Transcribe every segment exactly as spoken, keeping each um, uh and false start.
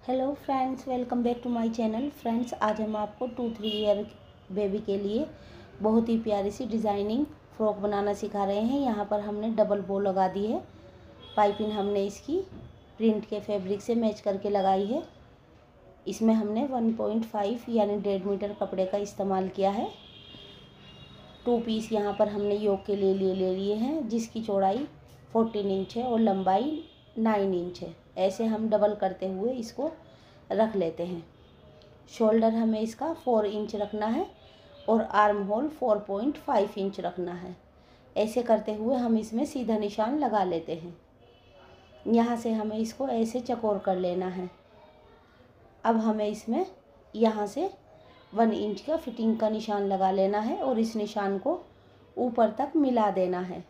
Hello friends, welcome back to my channel. Friends, आज हम आपको टू थ्री ईयर बेबी के लिए बहुत ही प्यारी सी डिज़ाइनिंग फ्रॉक बनाना सिखा रहे हैं। यहाँ पर हमने डबल बो लगा दी है। पाइपिंग हमने इसकी प्रिंट के फैब्रिक से मैच करके लगाई है। इसमें हमने वन पॉइंट फाइव यानी डेढ़ मीटर कपड़े का इस्तेमाल किया है। टू पीस यहाँ पर हमने योक के लिए लिए ले लिए हैं, जिसकी चौड़ाई फोर्टीन इंच है और लंबाई नाइन इंच है। ऐसे हम डबल करते हुए इसको रख लेते हैं। शोल्डर हमें इसका फोर इंच रखना है और arm hole four point five inch रखना है। ऐसे करते हुए हम इसमें सीधा निशान लगा लेते हैं। यहाँ से हमें इसको ऐसे चौकोर कर लेना है। अब हमें इसमें यहाँ से वन इंच का फिटिंग का निशान लगा लेना है और इस निशान को ऊपर तक मिला देना है।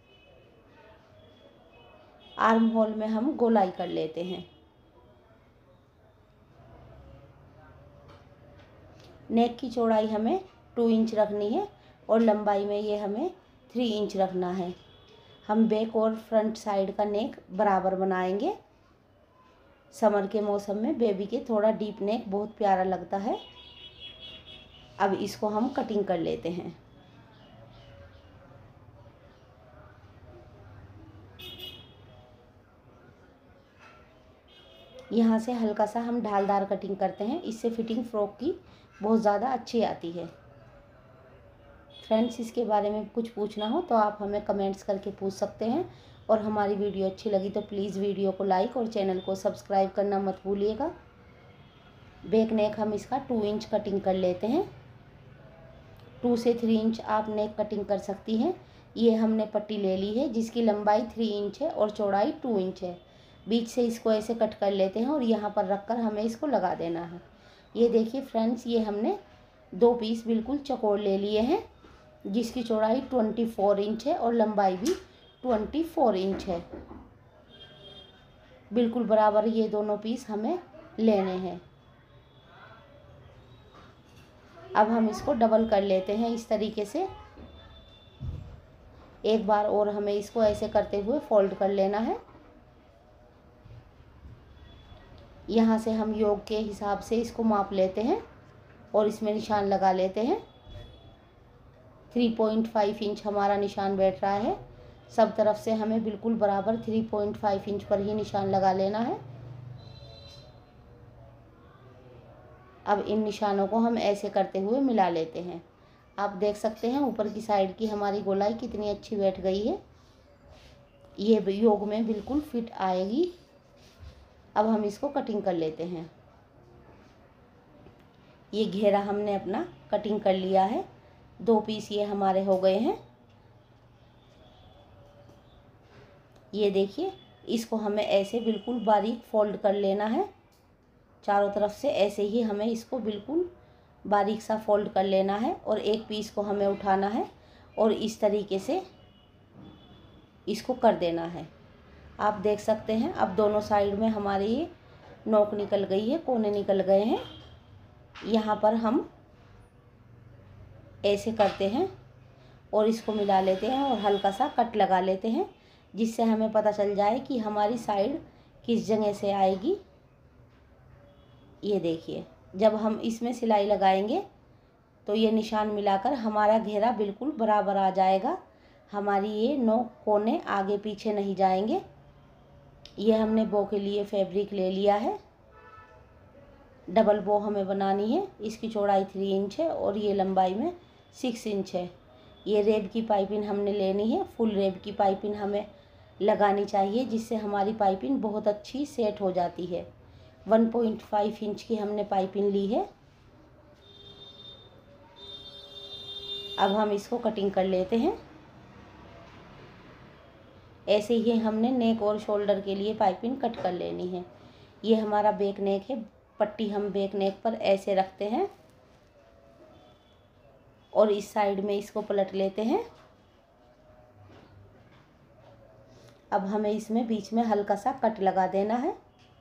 आर्म होल में हम गोलाई कर लेते हैं। नेक की चौड़ाई हमें टू इंच रखनी है और लंबाई में ये हमें थ्री इंच रखना है। हम बैक और फ्रंट साइड का नेक बराबर बनाएंगे। समर के मौसम में बेबी के थोड़ा डीप नेक बहुत प्यारा लगता है। अब इसको हम कटिंग कर लेते हैं। यहाँ से हल्का सा हम ढालदार कटिंग करते हैं। इससे फिटिंग फ्रॉक की बहुत ज़्यादा अच्छी आती है। फ्रेंड्स, इसके बारे में कुछ पूछना हो तो आप हमें कमेंट्स करके पूछ सकते हैं। और हमारी वीडियो अच्छी लगी तो प्लीज़ वीडियो को लाइक और चैनल को सब्सक्राइब करना मत भूलिएगा। बैक नेक हम इसका टू इंच कटिंग कर लेते हैं। टू से थ्री इंच आप नेक कटिंग कर सकती हैं। ये हमने पट्टी ले ली है जिसकी लंबाई थ्री इंच है और चौड़ाई टू इंच है। बीच से इसको ऐसे कट कर लेते हैं और यहाँ पर रखकर हमें इसको लगा देना है। ये देखिए फ्रेंड्स, ये हमने दो पीस बिल्कुल चौकोर ले लिए हैं, जिसकी चौड़ाई ट्वेंटी फोर इंच है और लंबाई भी ट्वेंटी फोर इंच है। बिल्कुल बराबर ये दोनों पीस हमें लेने हैं। अब हम इसको डबल कर लेते हैं इस तरीके से। एक बार और हमें इसको ऐसे करते हुए फोल्ड कर लेना है। यहाँ से हम योग के हिसाब से इसको माप लेते हैं और इसमें निशान लगा लेते हैं। थ्री पॉइंट फाइव इंच हमारा निशान बैठ रहा है। सब तरफ से हमें बिल्कुल बराबर थ्री पॉइंट फाइव इंच पर ही निशान लगा लेना है। अब इन निशानों को हम ऐसे करते हुए मिला लेते हैं। आप देख सकते हैं ऊपर की साइड की हमारी गोलाई कितनी अच्छी बैठ गई है। ये योग में बिल्कुल फिट आएगी। अब हम इसको कटिंग कर लेते हैं। ये घेरा हमने अपना कटिंग कर लिया है। दो पीस ये हमारे हो गए हैं। ये देखिए, इसको हमें ऐसे बिल्कुल बारीक फोल्ड कर लेना है। चारों तरफ से ऐसे ही हमें इसको बिल्कुल बारीक सा फोल्ड कर लेना है और एक पीस को हमें उठाना है और इस तरीके से इसको कर देना है। आप देख सकते हैं अब दोनों साइड में हमारी ये नोक निकल गई है, कोने निकल गए हैं। यहाँ पर हम ऐसे करते हैं और इसको मिला लेते हैं और हल्का सा कट लगा लेते हैं, जिससे हमें पता चल जाए कि हमारी साइड किस जगह से आएगी। ये देखिए, जब हम इसमें सिलाई लगाएंगे तो ये निशान मिलाकर हमारा घेरा बिल्कुल बराबर आ जाएगा। हमारी ये नोक कोने आगे पीछे नहीं जाएंगे। ये हमने बो के लिए फैब्रिक ले लिया है। डबल बो हमें बनानी है। इसकी चौड़ाई थ्री इंच है और ये लंबाई में सिक्स इंच है। ये रेब की पाइपिंग हमने लेनी है। फुल रेब की पाइपिंग हमें लगानी चाहिए, जिससे हमारी पाइपिंग बहुत अच्छी सेट हो जाती है। वन पॉइंट फाइव इंच की हमने पाइपिंग ली है। अब हम इसको कटिंग कर लेते हैं। ऐसे ही हमने नेक और शोल्डर के लिए पाइपिंग कट कर लेनी है। ये हमारा बैक नेक है। पट्टी हम बैक नेक पर ऐसे रखते हैं और इस साइड में इसको पलट लेते हैं। अब हमें इसमें बीच में हल्का सा कट लगा देना है।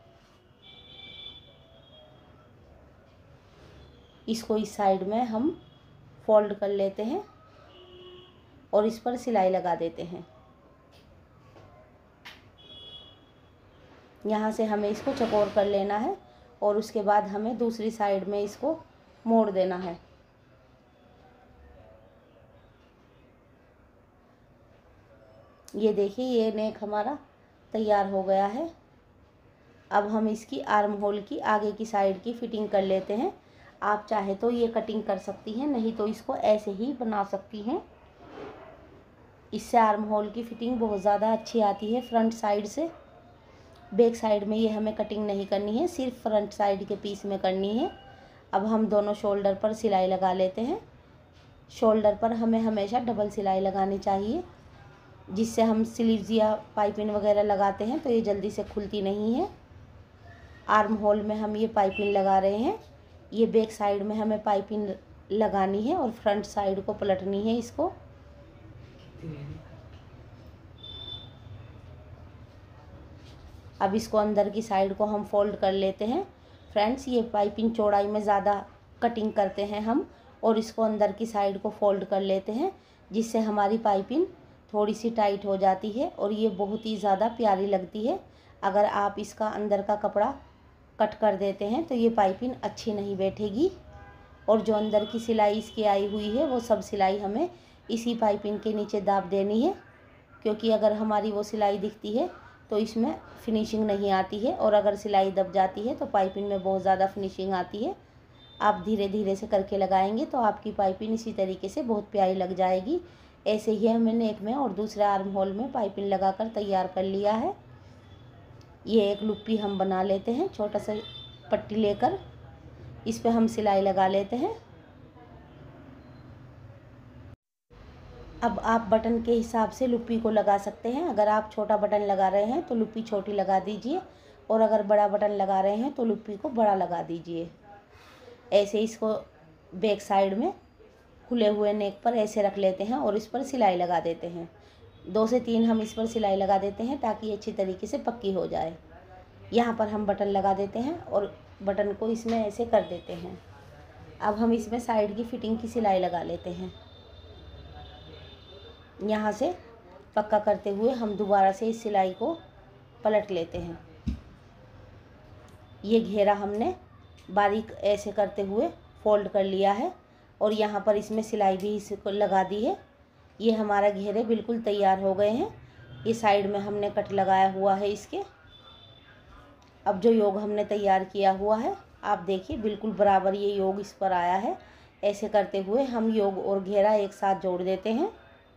इसको इस साइड में हम फोल्ड कर लेते हैं और इस पर सिलाई लगा देते हैं। यहाँ से हमें इसको चौकोर कर लेना है और उसके बाद हमें दूसरी साइड में इसको मोड़ देना है। ये देखिए ये नेक हमारा तैयार हो गया है। अब हम इसकी आर्म होल की आगे की साइड की फिटिंग कर लेते हैं। आप चाहे तो ये कटिंग कर सकती हैं, नहीं तो इसको ऐसे ही बना सकती हैं। इससे आर्म होल की फिटिंग बहुत ज़्यादा अच्छी आती है फ्रंट साइड से। बैक साइड में ये हमें कटिंग नहीं करनी है, सिर्फ फ्रंट साइड के पीस में करनी है। अब हम दोनों शोल्डर पर सिलाई लगा लेते हैं। शोल्डर पर हमें हमेशा डबल सिलाई लगानी चाहिए, जिससे हम स्लीव्स या पाइपिंग वगैरह लगाते हैं तो ये जल्दी से खुलती नहीं है। आर्म होल में हम ये पाइपिंग लगा रहे हैं। ये बैक साइड में हमें पाइपिंग लगानी है और फ्रंट साइड को पलटनी है इसको। अब इसको अंदर की साइड को हम फोल्ड कर लेते हैं। फ्रेंड्स, ये पाइपिंग चौड़ाई में ज़्यादा कटिंग करते हैं हम, और इसको अंदर की साइड को फोल्ड कर लेते हैं, जिससे हमारी पाइपिंग थोड़ी सी टाइट हो जाती है और ये बहुत ही ज़्यादा प्यारी लगती है। अगर आप इसका अंदर का कपड़ा कट कर देते हैं तो ये पाइपिंग अच्छी नहीं बैठेगी, और जो अंदर की सिलाई इसकी आई हुई है वो सब सिलाई हमें इसी पाइपिंग के नीचे दाब देनी है, क्योंकि अगर हमारी वो सिलाई दिखती है तो इसमें फिनिशिंग नहीं आती है, और अगर सिलाई दब जाती है तो पाइपिंग में बहुत ज़्यादा फिनिशिंग आती है। आप धीरे धीरे से करके लगाएंगे तो आपकी पाइपिंग इसी तरीके से बहुत प्यारी लग जाएगी। ऐसे ही हमने नेक में और दूसरे आर्म होल में पाइपिंग लगाकर तैयार कर लिया है। ये एक लुप्पी हम बना लेते हैं, छोटा सा पट्टी लेकर इस पे हम सिलाई लगा लेते हैं। अब आप बटन के हिसाब से लुप्पी को लगा सकते हैं। अगर आप छोटा बटन लगा रहे हैं तो लुप्पी छोटी लगा दीजिए, और अगर बड़ा बटन लगा रहे हैं तो लुप्पी को बड़ा लगा दीजिए। ऐसे इसको बैक साइड में खुले हुए नेक पर ऐसे रख लेते हैं और इस पर सिलाई लगा देते हैं। दो से तीन हम इस पर सिलाई लगा देते हैं ताकि अच्छी तरीके से पक्की हो जाए। यहाँ पर हम बटन लगा देते हैं और बटन को इसमें ऐसे कर देते हैं। अब हम इसमें साइड की फिटिंग की सिलाई लगा लेते हैं। यहाँ से पक्का करते हुए हम दोबारा से इस सिलाई को पलट लेते हैं। ये घेरा हमने बारीक ऐसे करते हुए फोल्ड कर लिया है, और यहाँ पर इसमें सिलाई भी इसको लगा दी है। ये हमारा घेरे बिल्कुल तैयार हो गए हैं। ये साइड में हमने कट लगाया हुआ है इसके। अब जो योग हमने तैयार किया हुआ है, आप देखिए बिल्कुल बराबर ये योग इस पर आया है। ऐसे करते हुए हम योग और घेरा एक साथ जोड़ देते हैं।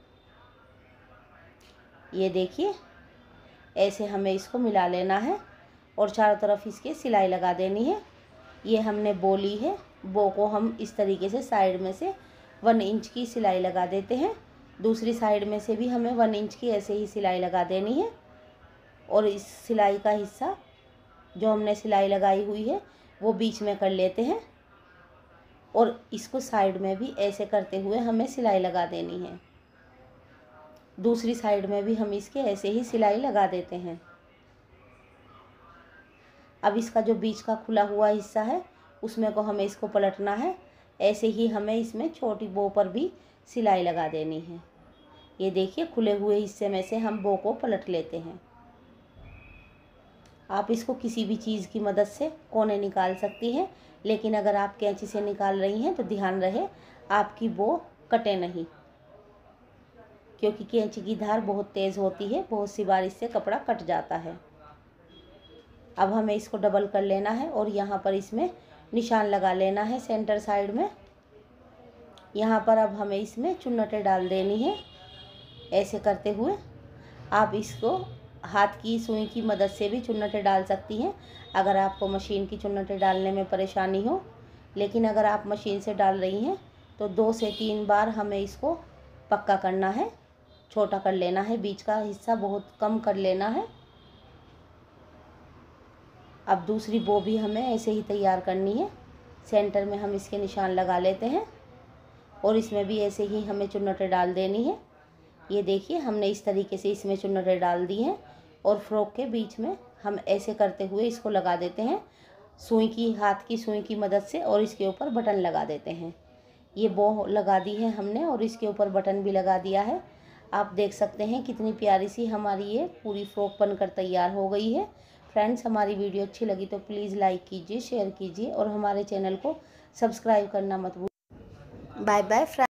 ये देखिए ऐसे हमें इसको मिला लेना है और चारों तरफ इसके सिलाई लगा देनी है। ये हमने बो ली है। बो को हम इस तरीके से साइड में से वन इंच की सिलाई लगा देते हैं। दूसरी साइड में से भी हमें वन इंच की ऐसे ही सिलाई लगा देनी है, और इस सिलाई का हिस्सा जो हमने सिलाई लगाई हुई है वो बीच में कर लेते हैं, और इसको साइड में भी ऐसे करते हुए हमें सिलाई लगा देनी है। दूसरी साइड में भी हम इसके ऐसे ही सिलाई लगा देते हैं। अब इसका जो बीच का खुला हुआ हिस्सा है उसमें को हमें इसको पलटना है। ऐसे ही हमें इसमें छोटी बो पर भी सिलाई लगा देनी है। ये देखिए खुले हुए हिस्से में से हम बो को पलट लेते हैं। आप इसको किसी भी चीज़ की मदद से कोने निकाल सकती हैं, लेकिन अगर आप कैंची से निकाल रही हैं तो ध्यान रहे आपकी बो कटे नहीं, क्योंकि कैंची की धार बहुत तेज़ होती है। बहुत सी बार इससे कपड़ा कट जाता है। अब हमें इसको डबल कर लेना है और यहाँ पर इसमें निशान लगा लेना है सेंटर साइड में। यहाँ पर अब हमें इसमें चुन्नटें डाल देनी है। ऐसे करते हुए आप इसको हाथ की सुई की मदद से भी चुन्नटें डाल सकती हैं, अगर आपको मशीन की चुन्नटें डालने में परेशानी हो। लेकिन अगर आप मशीन से डाल रही हैं तो दो से तीन बार हमें इसको पक्का करना है, छोटा कर लेना है, बीच का हिस्सा बहुत कम कर लेना है। अब दूसरी बो भी हमें ऐसे ही तैयार करनी है। सेंटर में हम इसके निशान लगा लेते हैं और इसमें भी ऐसे ही हमें चुन्नटें डाल देनी है। ये देखिए हमने इस तरीके से इसमें चुन्नटें डाल दी हैं, और फ्रॉक के बीच में हम ऐसे करते हुए इसको लगा देते हैं सुई की, हाथ की सुई की मदद से, और इसके ऊपर बटन लगा देते हैं। ये बो लगा दी है हमने और इसके ऊपर बटन भी लगा दिया है। आप देख सकते हैं कितनी प्यारी सी हमारी ये पूरी फ्रॉक बनकर तैयार हो गई है। फ्रेंड्स, हमारी वीडियो अच्छी लगी तो प्लीज़ लाइक कीजिए, शेयर कीजिए और हमारे चैनल को सब्सक्राइब करना मत भूलिए। Bye bye friends.